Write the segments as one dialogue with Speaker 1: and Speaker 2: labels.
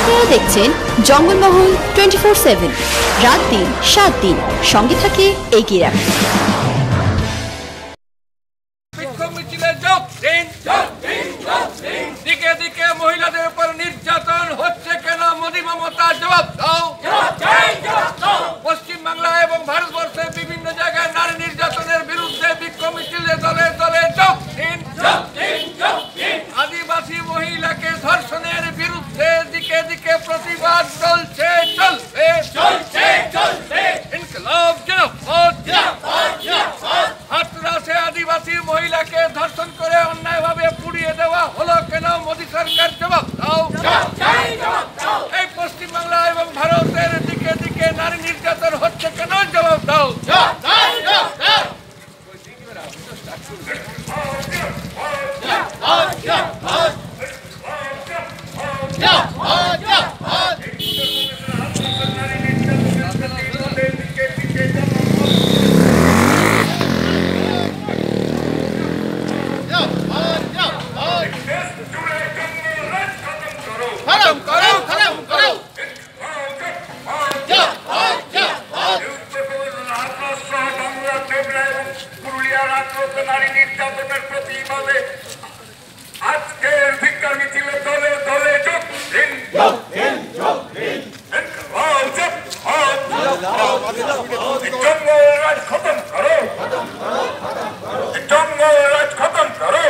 Speaker 1: আপনারা দেখছেন জঙ্গলমহল 24/7 রাত দিন 7 দিন সঙ্গে থাকে এগিয়ে রাখে।
Speaker 2: দিকে দিকে মহিলাদের উপর নির্যাতন হচ্ছে কেন? মোদী মমতা জবাব দাও। পশ্চিম বাংলা এবং ভারতবর্ষের বিভিন্ন জায়গায় নারী নির্যাতনের বিরুদ্ধে বিক্ষোভ মিছিলে দলে দলে যোগ দিন। আদিবাসী মহিলাকে ধর্ষণের বিরুদ্ধে দিকে দিকে প্রতিবাদ চলছে চলবে ইনকলাব জিন্দাবাদ। হাতরাসে আদিবাসী মহিলাকে ধর্ষণ করে অন্যায়ভাবে পুড়িয়ে দেওয়া হলো কেন? মোদী সরকার জবাব দাও। এই পশ্চিম বাংলা এবং ভারতের দিকে দিকে নারী নির্যাতন হচ্ছে কেন? জবাব দাও। নারী নির্যাতনের প্রতিবাদে আজকের ভিক্ষা মিছিলে দলে দলে যোগ দিন। জঙ্গল রাজ খতম করো, জঙ্গল রাজ খতম করো।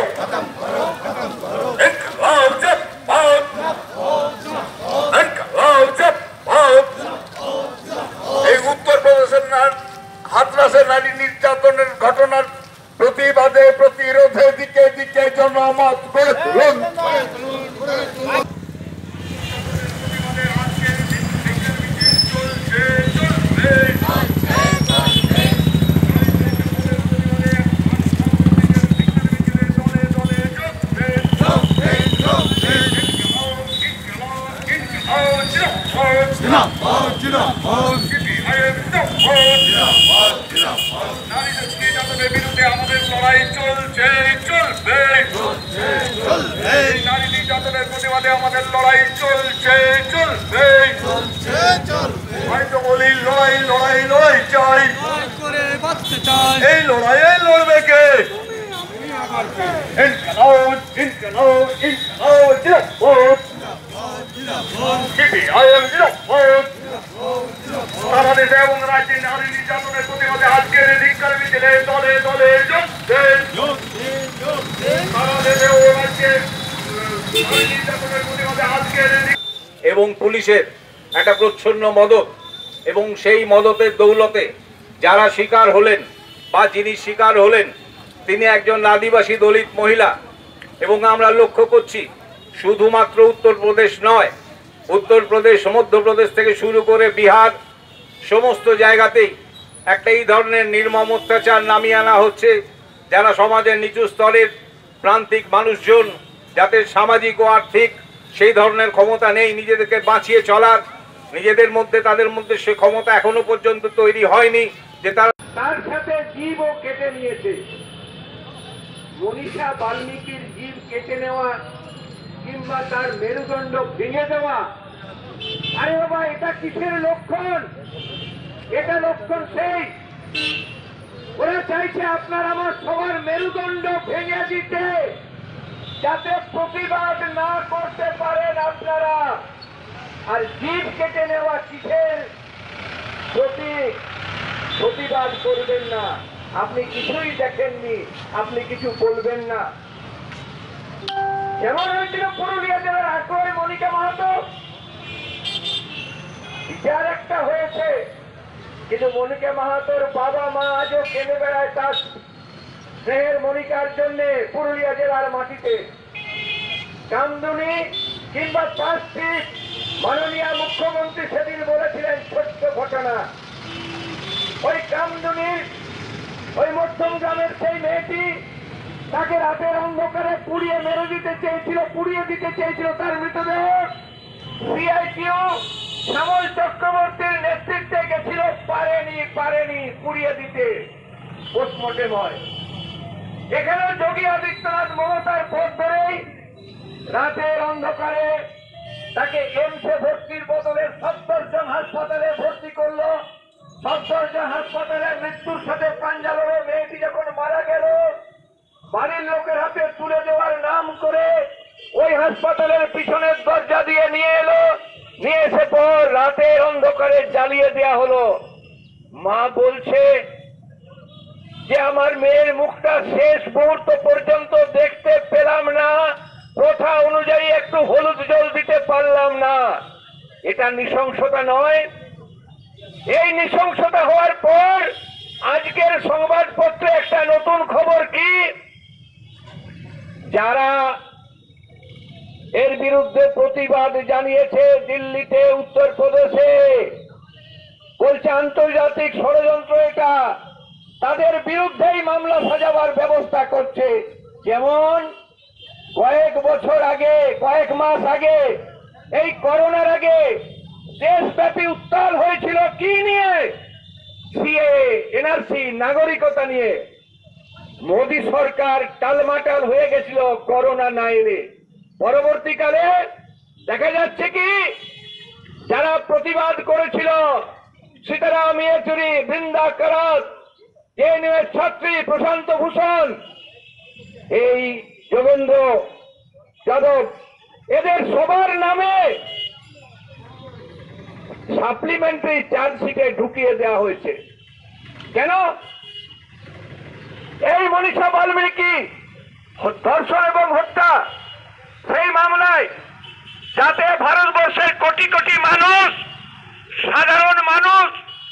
Speaker 2: এই উত্তরপ্রদেশের হাতরাসের নারী নির্যাতনের ঘটনার প্রতিবাদে প্রতিরোধে দিকে দিকে জনমত গড়ে তুলুন। বিরুদ্ধে আমাদের লড়াই চলছে চলবে। নারী নির্যাতনের প্রতিবাদে আমাদের লড়াই চলছে চলবে। হয়তো বলি লড়াই লড়াই লড়াই চাই, এই লড়াই লড়বে কে? সারা দেশে এবং রাজ্যে নারী নির্যাতনের প্রতিবাদে আজকের ভিক্ষার মিছিলে দলে দলে এবং পুলিশের একটা প্রচ্ছন্ন মদত এবং সেই মদতের দৌলতে যারা শিকার হলেন বা যিনি শিকার হলেন তিনি একজন আদিবাসী দলিত মহিলা। এবং আমরা লক্ষ্য করছি শুধুমাত্র উত্তরপ্রদেশ নয়, উত্তরপ্রদেশ মধ্যপ্রদেশ থেকে শুরু করে বিহার সমস্ত জায়গাতেই একটা এই ধরনের নির্মম অত্যাচার নামিয়ে আনা হচ্ছে। যারা সমাজের নিচু স্তরের প্রান্তিক মানুষজন যাদের সামাজিক ও আর্থিক সেই ধরনের ক্ষমতা নেই নিজেদেরকে বাঁচিয়ে চলার, নিজেদের মধ্যে তাদের মধ্যে সে ক্ষমতা এখনো পর্যন্ত তৈরি হয়নি যে তার সাথে জীবও কেটে নিয়েছে। মনীষা বাল্মীকির জীব কেটে নেওয়া কিংবা তার মেরুদণ্ড ভেঙে দেওয়া, আরে বাবা এটা কিসের লক্ষণ? এটা লক্ষণ সেই ওরা চাইছে আপনার আমার সবার মেরুদণ্ড ভেঙে দিতে, যাতে প্রতিবাদ না করতে পারেন আপনারা। আর জীব কেটে নেওয়া কিসের প্রতিবাদ করবেন না? আপনি কিছুই দেখেননি, আপনি কিছু বলবেন না। যেমন হয়েছিল পুরুলিয়া জেলার আগ্রহী মনিকা মাহাতো, বিচার একটা হয়েছে, কিন্তু মনিকা মাহাতোর বাবা মা আজও কেঁদে বেড়ায় তার স্নেহের মনিকার জন্য পুরুলিয়া জেলার মাটিতে। কামদুনি কিংবা 5 ফিট মাননীয় মুখ্যমন্ত্রী সেদিন বলেছিলেন ছোট্ট ঘটনা। ওই কামদুনির ওই মধ্যম গ্রামের সেই মেয়েটি তাকে রাতের অন্ধকারে পুড়িয়ে মেরে দিতে চেয়েছিল, পুড়িয়ে দিতে চেয়েছিল তার মৃতদেহ। সিআইটিও শ্যামল চক্রবর্তীর নেতৃত্বে গেছিল, পারেনি পুড়িয়ে দিতে, পোস্টমর্টেম হয়। এখানেও যোগী আদিত্যনাথ মমতার পথ ধরেই রাতের অন্ধকারে তাকে এমসে ভর্তির বদলে সফদরজং হাসপাতালে ভর্তি করলো। সফদরজং হাসপাতালে মৃত্যুর সাথে পাঞ্জা লড়ে মেয়েটি যখন মারা গেল, বাড়ির লোকের হাতে তুলে দেওয়ার নাম করে ওই হাসপাতালের পিছনের দরজা দিয়ে নিয়ে এলো। নিয়ে এসে পর রাতের অন্ধকারে জ্বালিয়ে দেয়া হলো। মা বলছে যে আমার মেয়ের মুখটা শেষ মুহূর্ত পর্যন্ত দেখতে পেলাম না, প্রথা অনুযায়ী একটু হলুদ জল দিতে পারলাম না। এটা নৃশংসতা নয়? এই নৃশংসতা হওয়ার পর আজকের সংবাদপত্রে একটা নতুন খবর কি, যারা এর বিরুদ্ধে প্রতিবাদ জানিয়েছে দিল্লিতে, উত্তরপ্রদেশে, বলছে আন্তর্জাতিক ষড়যন্ত্র এটা, তাদের বিরুদ্ধেই মামলা সাজাবার ব্যবস্থা করছে। যেমন কয়েক বছর আগে, কয়েক মাস আগে, এই করোনার আগে দেশব্যাপী উত্তাল হয়েছিল কি নিয়ে? সিএ, এনআরসি, নাগরিকতা নিয়ে। মোদী সরকার টালমাটাল হয়ে গেছিল করোনা না এলে। পরবর্তীকালে দেখা যাচ্ছে কি, যারা প্রতিবাদ করেছিল, সীতারাম ইয়েচুরি, বৃন্দা কারাত, জেএনইউ ছাত্রী প্রশান্ত ভূষণ, এই যোগেন্দ্র যাদব, এদের সবার নামে সাপ্লিমেন্টারি চার্জশিটে ঢুকিয়ে দেওয়া হয়েছে। কেন? এই মনীষা বাল্মীকি ধর্ষণ এবং হত্যা, সেই মামলায় যাতে ভারতবর্ষের কোটি কোটি মানুষ, সাধারণ মানুষ,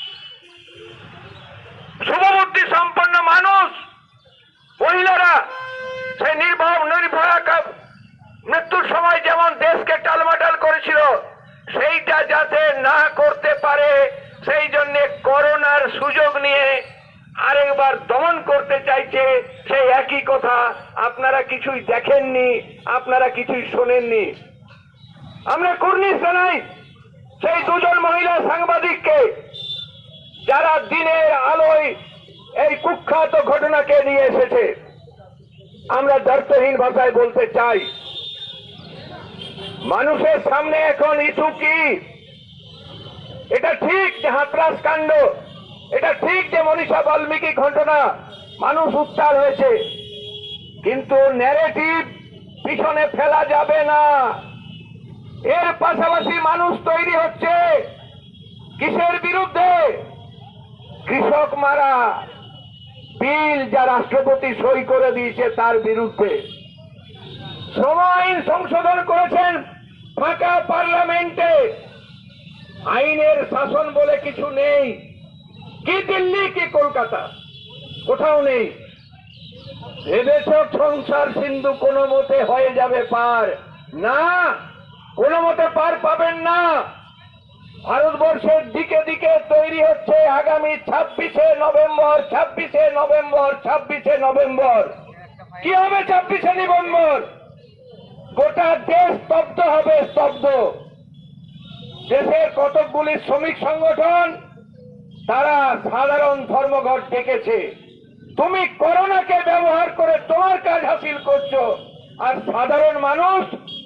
Speaker 2: শুভবুদ্ধি সম্পন্ন মানুষ, মহিলারা সেই নির্ভয়া মৃত্যুর সময় যেমন দেশকে টালমাটাল করেছিল, সেইটা যাতে না করতে পারে, সেই জন্য করোনার সুযোগ নিয়ে আরেকবার দমন করতে চাইছে। সেই একই কথা আপনারা কিছুই দেখেননি, আপনারা কিছুই শোনেননি। আমরা কুর্নিশ জানাই সেই দুজন মহিলা সাংবাদিককে, যারা দিনের আলোয় এই কুখ্যাত ঘটনাকে নিয়ে এসেছে। আমরা দ্ব্যর্থহীন ভাষায় বলতে চাই, মানুষের সামনে এখন ইস্যু কি? এটা ঠিক যে হাতরাস কাণ্ড, এটা ঠিক যে মনীষা বাল্মীকি ঘটনা, মানুষ উত্তাল হয়েছে, কিন্তু ন্যারেটিভ পিছনে ফেলা যাবে না। এর পাশাপাশি মানুষ তৈরি হচ্ছে কিসের বিরুদ্ধে? কৃষক মারা বিল যা রাষ্ট্রপতি সই করে দিয়েছে তার বিরুদ্ধে। শ্রম আইন সংশোধন করেছেন ফাঁকা পার্লামেন্টে। আইনের শাসন বলে কিছু নেই। কি দিল্লি কি কলকাতা, কোথাও নেই। ভেবেছ সংসার সিন্ধু কোনো মতে হয়ে যাবে পার? না, কোনো মতে পার পাবেন না। ভারতবর্ষের দিকে দিকে তৈরি হচ্ছে আগামী 26শে নভেম্বর, 26শে নভেম্বর, 26শে নভেম্বর। কি হবে 26শে নভেম্বর? গোটা দেশ স্তব্ধ হবে, স্তব্ধ। দেশের কতকগুলি শ্রমিক সংগঠন, তারা সাধারণ ধর্মঘট ডেকেছে। তুমি করোনাকে ব্যবহার করে তোমার কাজ হাসিল করছো, আর সাধারণ মানুষ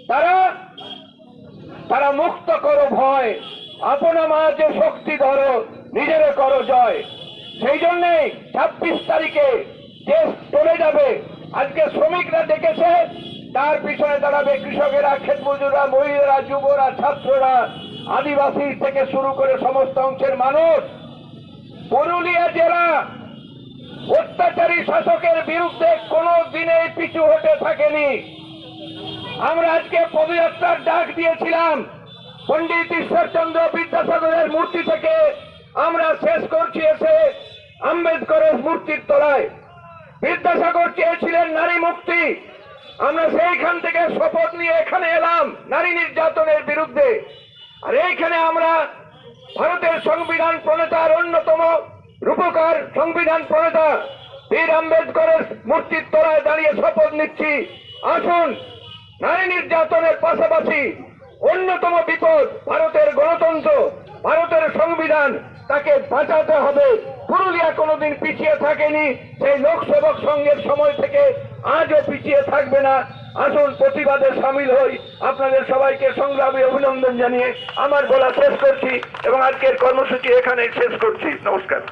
Speaker 2: তারা মুক্ত করো ভয়, আপনা মাঝে শক্তি ধরো, নিজের করো জয়। সেই জন্যই 26 তারিখে দেশ চলে যাবে। আজকে শ্রমিকরা ডেকেছে, তার পিছনে দাঁড়াবে কৃষকেরা, ক্ষেত মজুররা, মহিলারা, যুবরা, ছাত্ররা, আদিবাসী থেকে শুরু করে সমস্ত অংশের মানুষ। পুরুলিয়া জেলা অত্যাচারী শাসকের বিরুদ্ধে কোনো দিনেই পিছু হতে থাকেনি। আমরা আজকে পদযাত্রার ডাক দিয়েছিলাম পণ্ডিত ঈশ্বরচন্দ্র বিদ্যাসাগরের মূর্তি থেকে, আমরা শেষ করছি এসে আম্বেদকরের মূর্তির তলায়। বিদ্যাসাগর চেয়েছিলেন নারী মুক্তি, আমরা সেইখান থেকে শপথ নিয়ে এখানে এলাম নারী নির্যাতনের বিরুদ্ধে। আর এইখানে আমরা ভারতের সংবিধান প্রণেতার অন্যতম রূপকার সংবিধান প্রণেতা বীর আম্বেদকরের মূর্তির তলায় দাঁড়িয়ে শপথ নিচ্ছি, আসুন নারী নির্যাতনের পাশাপাশি অন্যতম বিপদ ভারতের গণতন্ত্র, ভারতের সংবিধান, তাকে বাঁচাতে হবে। পুরুলিয়া কোনোদিন পিছিয়ে থাকেনি, সেই লোকসেবক সংঘের সময় থেকে আজও পিছিয়ে থাকবে না।
Speaker 3: আসুন প্রতিবাদে সামিল হই। আপনাদের সবাইকে সংগ্রামী অভিনন্দন জানিয়ে আমার বলা শেষ করছি এবং আজকের কর্মসূচি এখানে শেষ করছি। নমস্কার।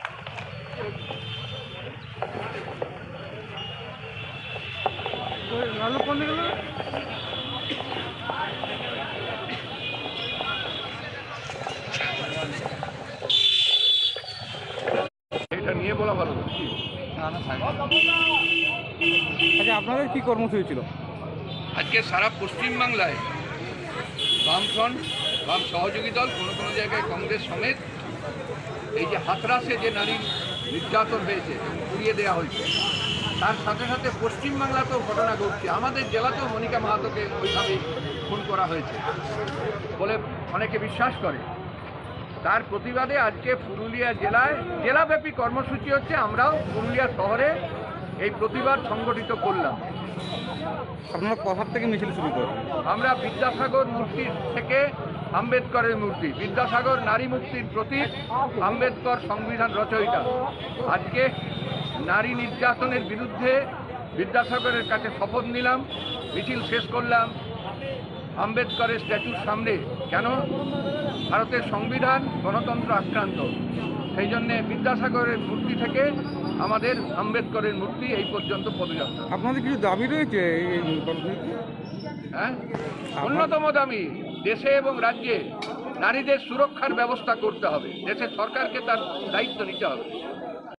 Speaker 4: এটা নিয়ে বলা ভালো।
Speaker 5: আচ্ছা, আপনাদের কি কর্মসূচি ছিল?
Speaker 4: আজকে সারা পশ্চিমবাংলায় বামফ্রন্ট, বাম সহযোগী দল, কোনো কোনো জায়গায় কংগ্রেস সমেত এই যে হাতরাসে যে নারীর নির্যাতন হয়েছে এবং পুড়িয়ে দেওয়া হয়েছে, তার সাথে সাথে পশ্চিমবাংলাতেও ঘটনা ঘটছে। আমাদের জেলাতেও মনিকা মাহাতোকে ওইভাবে খুন করা হয়েছে বলে অনেকে বিশ্বাস করে। তার প্রতিবাদে আজকে পুরুলিয়া জেলায় জেলাব্যাপী কর্মসূচি হচ্ছে। আমরাও পুরুলিয়া শহরে এই প্রতিবাদ সংগঠিত করলাম।
Speaker 5: আপনারা কোথা থেকে মিছিল শুরু করেন?
Speaker 4: আমরা বিদ্যাসাগর মূর্তি থেকে আম্বেদকরের মূর্তি, বিদ্যাসাগর নারী মুক্তির প্রতীক, আম্বেদকর সংবিধান রচয়িতা। আজকে নারী নির্যাতনের বিরুদ্ধে বিদ্যাসাগরের কাছে শপথ নিলাম, মিছিল শেষ করলাম আম্বেদকরের স্ট্যাচুর সামনে। কেন? ভারতের সংবিধান গণতন্ত্র আক্রান্ত, সেই জন্যে বিদ্যাসাগরের মূর্তি থেকে আমাদের আম্বেদকরের মূর্তি এই পর্যন্ত পদযাত্রা।
Speaker 5: আপনাদের কিছু দাবি রয়েছে এই কর্মসূচিতে?
Speaker 4: হ্যাঁ, অন্যতম দাবি দেশে এবং রাজ্যে নারীদের সুরক্ষার ব্যবস্থা করতে হবে। দেশের সরকারকে তার দায়িত্ব নিতে হবে।